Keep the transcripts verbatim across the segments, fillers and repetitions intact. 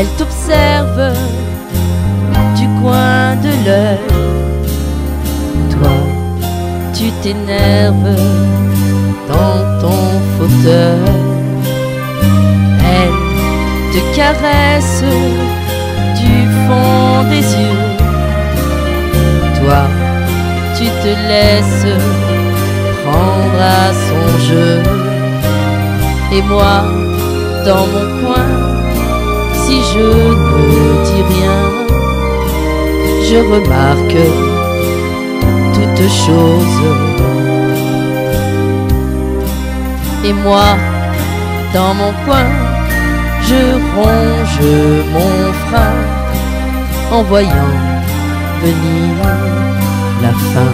Elle t'observe du coin de l'œil. Toi, tu t'énerves dans ton fauteuil. Elle te caresse du fond des yeux. Toi, tu te laisses prendre à son jeu. Et moi, dans mon coin, si je ne dis rien, je remarque toutes choses. Et moi, dans mon coin, je ronge mon frein en voyant venir la fin.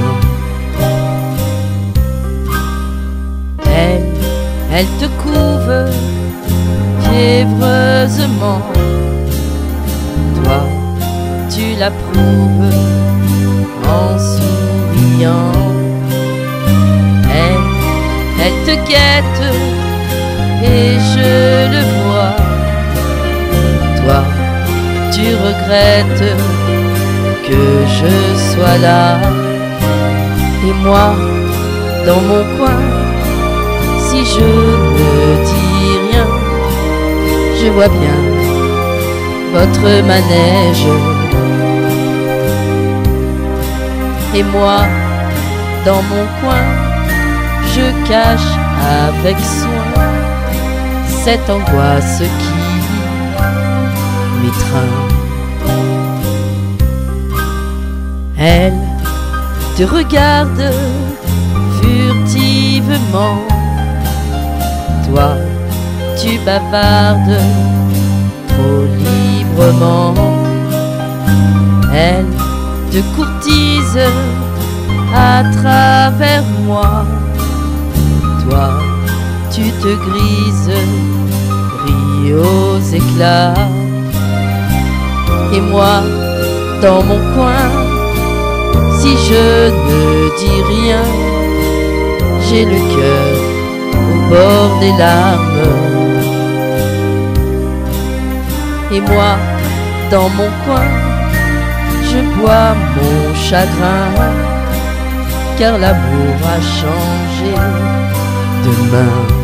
Elle, elle te couve fiévreusement. Toi, tu l'approuves en souriant. Elle, elle te guette et je le vois. Toi, tu regrettes que je sois là. Et moi, dans mon coin, si je ne dis rien, je vois bien votre manège. Et moi, dans mon coin, je cache avec soin cette angoisse qui m'étreint. Elle te regarde furtivement. Toi, tu bavardes trop librement. Elle te courtise à travers moi. Toi, tu te grises, ris aux éclats. Et moi, dans mon coin, si je ne dis rien, j'ai le cœur au bord des larmes. Et moi, dans mon coin, je bois mon chagrin, car l'amour a changé de main.